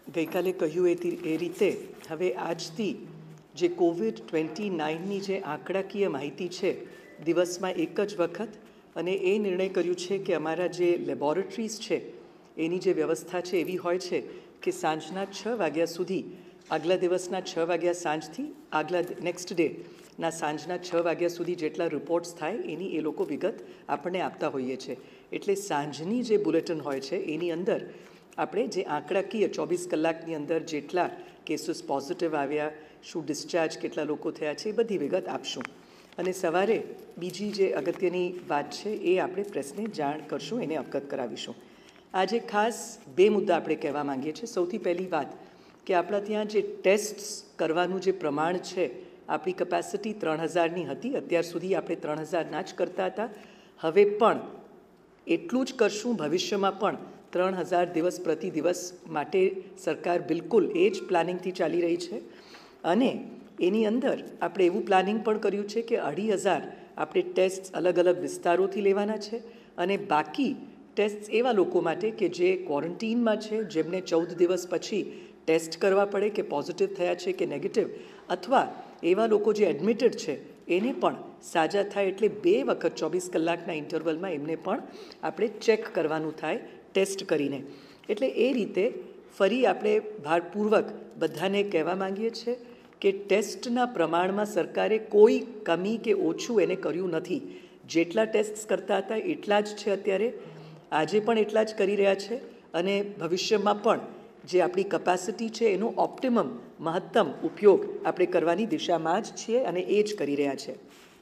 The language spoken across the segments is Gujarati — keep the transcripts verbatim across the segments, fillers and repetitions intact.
ગઈકાલે કહ્યું એ એ રીતે હવે આજથી જે કોવિડ ટ્વેન્ટી નાઇનની જે આંકડાકીય માહિતી છે દિવસમાં એક જ વખત અને એ નિર્ણય કર્યું છે કે અમારા જે લેબોરેટરીઝ છે એની જે વ્યવસ્થા છે એવી હોય છે કે સાંજના છ વાગ્યા સુધી આગલા દિવસના છ વાગ્યા સાંજથી આગલા નેક્સ્ટ ડે ના સાંજના છ વાગ્યા સુધી જેટલા રિપોર્ટ્સ થાય એની એ લોકો વિગત આપણને આપતા હોઈએ છીએ. એટલે સાંજની જે બુલેટિન હોય છે એની અંદર આપણે જે આંકડાકીય ચોવીસ કલાકની અંદર જેટલા કેસીસ પોઝિટિવ આવ્યા, શું ડિસ્ચાર્જ કેટલા લોકો થયા છે એ બધી વિગત આપશું. અને સવારે બીજી જે અગત્યની વાત છે એ આપણે પ્રેસને જાણ કરશું, એને અવગત કરાવીશું. આજે ખાસ બે મુદ્દા આપણે કહેવા માંગીએ છીએ. સૌથી પહેલી વાત કે આપણા ત્યાં જે ટેસ્ટ કરવાનું જે પ્રમાણ છે, આપણી કેપેસિટી ત્રણ હજારની હતી. અત્યાર સુધી આપણે ત્રણ હજારના જ કરતા હતા. હવે પણ એટલું જ કરશું. ભવિષ્યમાં પણ ત્રણ હજાર દિવસ પ્રતિ દિવસ માટે સરકાર બિલકુલ એ જ પ્લાનિંગથી ચાલી રહી છે. અને એની અંદર આપણે એવું પ્લાનિંગ પણ કર્યું છે કે અઢી હજાર આપણે ટેસ્ટ અલગ અલગ વિસ્તારોથી લેવાના છે. અને બાકી ટેસ્ટ એવા લોકો માટે કે જે ક્વોરન્ટીનમાં છે, જેમને ચૌદ દિવસ પછી ટેસ્ટ કરવા પડે કે પોઝિટિવ થયા છે કે નેગેટિવ, અથવા એવા લોકો જે એડમિટેડ છે એને પણ સાજા થાય એટલે બે વખત ચોવીસ કલાકના ઇન્ટરવલમાં એમને પણ આપણે ચેક કરવાનું થાય ટેસ્ટ કરીને. એટલે એ રીતે ફરી આપણે ભારપૂર્વક બધાને કહેવા માંગીએ છીએ કે ટેસ્ટના પ્રમાણમાં સરકારે કોઈ કમી કે ઓછું એને કર્યું નથી. જેટલા ટેસ્ટ કરતા હતા એટલા જ છે અત્યારે, આજે પણ એટલા જ કરી રહ્યા છે. અને ભવિષ્યમાં પણ જે આપણી કેપેસિટી છે એનો ઓપ્ટિમમ મહત્તમ ઉપયોગ આપણે કરવાની દિશામાં જ છીએ અને એ જ કરી રહ્યા છે.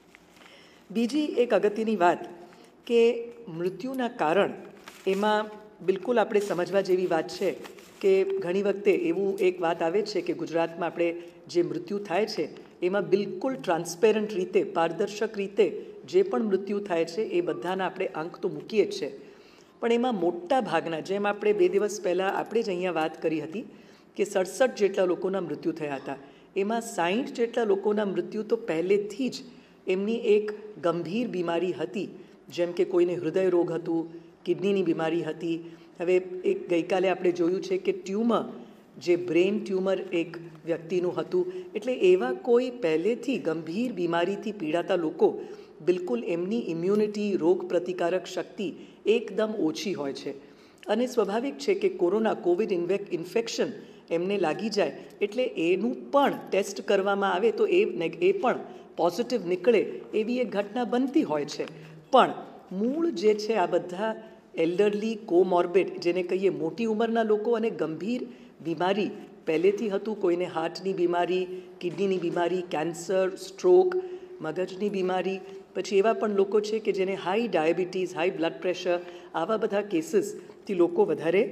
બીજી એક અગત્યની વાત કે મૃત્યુના કારણ એમાં બિલકુલ આપણે સમજવા જેવી વાત છે કે ઘણી વખતે એવું એક વાત આવે છે કે ગુજરાતમાં આપણે જે મૃત્યુ થાય છે એમાં બિલકુલ ટ્રાન્સપેરન્ટ રીતે, પારદર્શક રીતે જે પણ મૃત્યુ થાય છે એ બધાના આપણે અંક તો મૂકીએ જ છે. પણ એમાં મોટા ભાગના, જેમ આપણે બે દિવસ પહેલાં આપણે જ અહીંયા વાત કરી હતી કે સડસઠ જેટલા લોકોના મૃત્યુ થયા હતા, એમાં સાઠ જેટલા લોકોના મૃત્યુ તો પહેલેથી જ એમની એક ગંભીર બીમારી હતી, જેમ કે કોઈને હૃદય રોગ હતું, કિડનીની બીમારી હતી. હવે એક ગઈકાલે આપણે જોયું છે કે ટ્યુમર, જે બ્રેન ટ્યુમર એક વ્યક્તિનું હતું. એટલે એવા કોઈ પહેલેથી ગંભીર બીમારીથી પીડાતા લોકો બિલકુલ એમની ઇમ્યુનિટી, રોગ પ્રતિકારક શક્તિ એકદમ ઓછી હોય છે. અને સ્વાભાવિક છે કે કોરોના કોવિડ ઇન્વેક ઇન્ફેક્શન એમને લાગી જાય એટલે એનું પણ ટેસ્ટ કરવામાં આવે તો એ એ પણ પોઝિટિવ નીકળે એવી એક ઘટના બનતી હોય છે. પણ મૂળ જે છે આ બધા એલ્ડરલી, કોમોર્બિડ જેને કહીએ મોટી ઉંમરના લોકો અને ગંભીર બીમારી પહેલેથી હતું, કોઈને હાર્ટની બીમારી, કિડનીની બીમારી, કેન્સર, સ્ટ્રોક, મગજની બીમારી, પછી એવા પણ લોકો છે કે જેને high diabetes, high blood pressure, આવા બધા કેસીસથી લોકો વધારે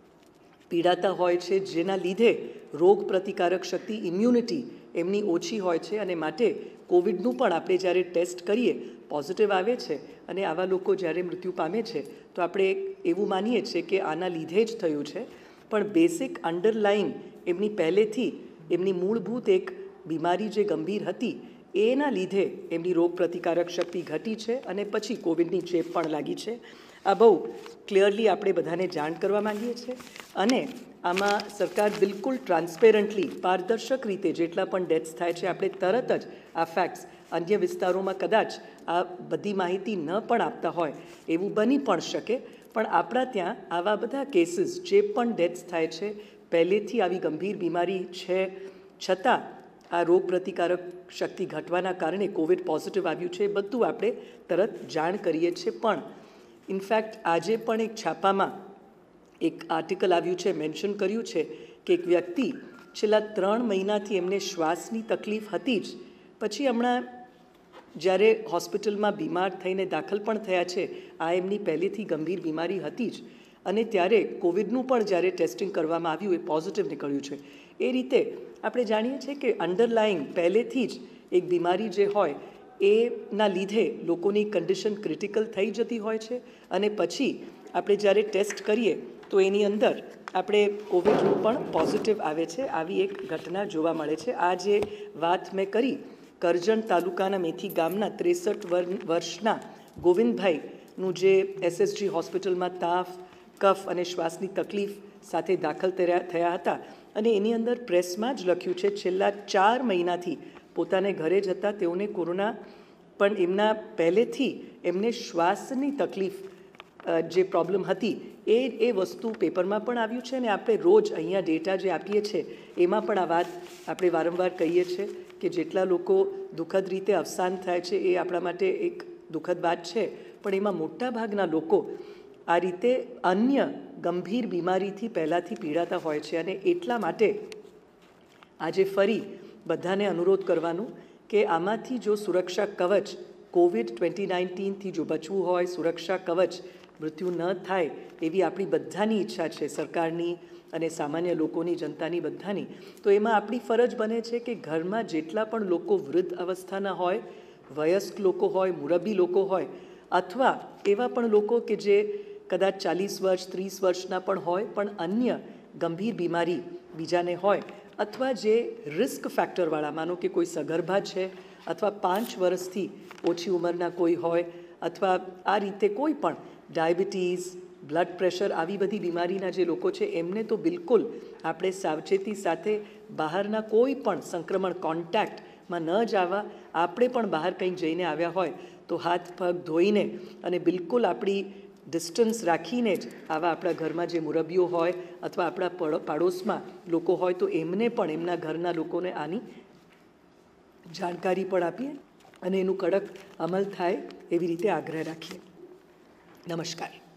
પીડાતા હોય છે, જેના લીધે રોગ પ્રતિકારક શક્તિ, ઇમ્યુનિટી એમની ઓછી હોય છે. અને માટે કોવિડનું પણ આપણે જ્યારે ટેસ્ટ કરીએ પોઝિટિવ આવે છે અને આવા લોકો જ્યારે મૃત્યુ પામે છે તો આપણે એવું માનીએ છીએ કે આના લીધે જ થયું છે. પણ બેસિક અંડરલાઇન એમની પહેલેથી એમની મૂળભૂત એક બીમારી જે ગંભીર હતી એના લીધે એમની રોગ પ્રતિકારક શક્તિ ઘટી છે અને પછી કોવિડની ચેપ પણ લાગી છે. આ બહુ ક્લિયરલી આપણે બધાને જાણ કરવા માંગીએ છીએ. અને આમાં સરકાર બિલકુલ ટ્રાન્સપેરન્ટલી, પારદર્શક રીતે જેટલા પણ ડેથ્સ થાય છે આપણે તરત જ આ ફેક્ટ્સ, અન્ય વિસ્તારોમાં કદાચ આ બધી માહિતી ન પણ આપતા હોય એવું બની પણ શકે, પણ આપણા ત્યાં આવા બધા કેસીસ, જે પણ ડેથ્સ થાય છે પહેલેથી આવી ગંભીર બીમારી છે છતાં આ રોગ પ્રતિકારક શક્તિ ઘટવાના કારણે કોવિડ પોઝિટિવ આવ્યું છે, બધું આપણે તરત જાણ કરીએ છીએ. પણ ઇનફેક્ટ આજે પણ એક છાપામાં એક આર્ટિકલ આવ્યું છે, મેન્શન કર્યું છે કે એક વ્યક્તિ છેલ્લા ત્રણ મહિનાથી એમને શ્વાસની તકલીફ હતી જ, પછી હમણાં જ્યારે હોસ્પિટલમાં બીમાર થઈને દાખલ પણ થયા છે, આ એમની પહેલેથી ગંભીર બીમારી હતી જ, અને ત્યારે કોવિડનું પણ જ્યારે ટેસ્ટિંગ કરવામાં આવ્યું એ પોઝિટિવ નીકળ્યું છે. એ રીતે આપણે જાણીએ છીએ કે અંડરલાઇંગ પહેલેથી જ એક બીમારી જે હોય એના લીધે લોકોની કન્ડિશન ક્રિટિકલ થઈ જતી હોય છે અને પછી આપણે જ્યારે ટેસ્ટ કરીએ તો એની અંદર આપણે કોવિડનું પણ પોઝિટિવ આવે છે. આવી એક ઘટના જોવા મળે છે. આ જે વાત મેં કરી કરજણ તાલુકાના મેથી ગામના ત્રેસઠ વર્ષના ગોવિંદભાઈનું જે એસએસજી હોસ્પિટલમાં તાવ, કફ અને શ્વાસની તકલીફ સાથે દાખલ થયા થયા હતા અને એની અંદર પ્રેસમાં જ લખ્યું છે છેલ્લા ચાર મહિનાથી પોતાને ઘરે જતા તેઓને કોરોના પણ એમના પહેલેથી એમને શ્વાસની તકલીફ જે પ્રોબ્લેમ હતી એ એ વસ્તુ પેપરમાં પણ આવ્યું છે અને આપણે રોજ અહીંયા ડેટા જે આપીએ છીએ એમાં પણ આ વાત આપણે વારંવાર કહીએ છીએ કે જેટલા લોકો દુઃખદ રીતે અવસાન થાય છે એ આપણા માટે એક દુઃખદ વાત છે, પણ એમાં મોટા ભાગના લોકો આ રીતે અન્ય ગંભીર બીમારીથી પહેલાંથી પીડાતા હોય છે અને એટલા માટે આજે ફરી બધાને અનુરોધ કરવાનું કે આમાંથી જો સુરક્ષા કવચ કોવિડ ટ્વેન્ટી નાઇન્ટીનથી જો બચવું હોય, સુરક્ષા કવચ મૃત્યુ ન થાય એવી આપણી બધાની ઈચ્છા છે, સરકારની અને સામાન્ય લોકોની, જનતાની બધાની. તો એમાં આપણી ફરજ બને છે કે ઘરમાં જેટલા પણ લોકો વૃદ્ધ અવસ્થાના હોય, વયસ્ક લોકો હોય, મુરબ્બી લોકો હોય અથવા એવા પણ લોકો કે જે કદાચ ચાલીસ વર્ષ ત્રીસ વર્ષના પણ હોય પણ અન્ય ગંભીર બીમારી બીજાને હોય અથવા જે રિસ્ક ફેક્ટરવાળા, માનો કે કોઈ સગર્ભા છે અથવા પાંચ વર્ષથી ઓછી ઉંમરના કોઈ હોય અથવા આ રીતે કોઈ પણ ડાયાબિટીસ, બ્લડ પ્રેશર, આવી બધી બીમારીના જે લોકો છે એમને તો બિલકુલ આપણે સાવચેતી સાથે બહારના કોઈ પણ સંક્રમણ કોન્ટેક્ટમાં ન જવા. આપણે પણ બહાર કંઈક જઈને આવ્યા હોય તો હાથ પગ ધોઈને અને બિલકુલ આપણી ડિસ્ટન્સ રાખીને જ આવા આપણા ઘરમાં જે મુરબ્બીઓ હોય અથવા આપણા પાડોશમાં લોકો હોય તો એમને પણ એમના ઘરના લોકોને આની જાણકારી પણ આપીએ અને એનું કડક અમલ થાય એવી રીતે આગ્રહ રાખીએ. નમસ્કાર.